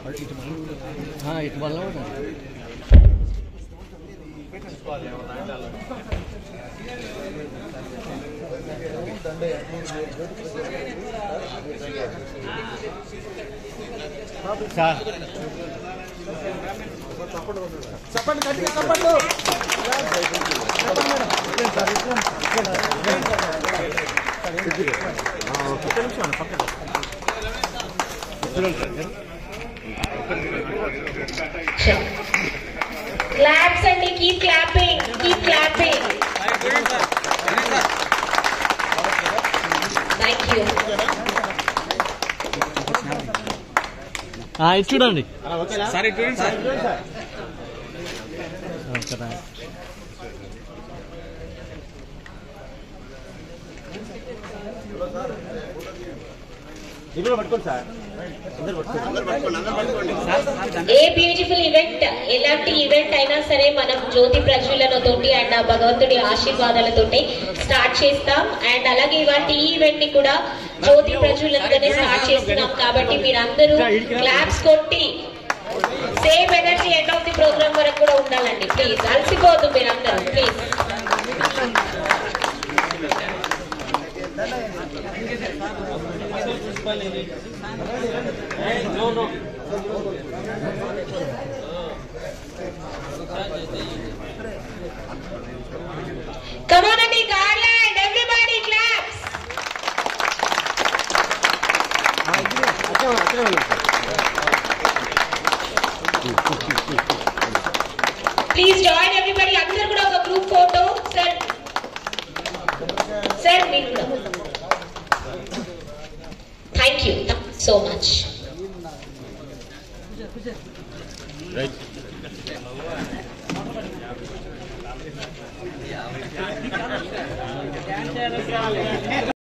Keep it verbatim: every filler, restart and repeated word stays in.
ఇటు వల్ల సార్ చెప్పండి గట్టిగా చెప్పండి Claps and keep clapping, keep clapping. Thank you. ఇటు చూడండి సార్ ఇటు చూడండి సార్ ఏ బ్యూటిఫుల్ ఈవెంట్ ఎలాంటి ఈవెంట్ అయినా సరే మనం జ్యోతి ప్రజ్వలనతోటి అండ్ ఆ భగవంతుడి ఆశీర్వాదాలతోటి స్టార్ట్ చేస్తాం. అండ్ అలాగే ఇవాటి ఈ ఈవెంట్ ని కూడా జ్యోతి ప్రజ్వలనతోనే స్టార్ట్ చేస్తున్నాం కాబట్టి మీరందరూ క్లాప్స్ కొట్టి same energy end of the programme వరకు కూడా ఉండాలండి. ప్లీజ్ అలసిపోదు మీరందరూ please. Come on and Garland, everybody claps. Please join everybody. Andar kuda oka group photo. Sir. Sir, me kuda. Thank you so much. Right.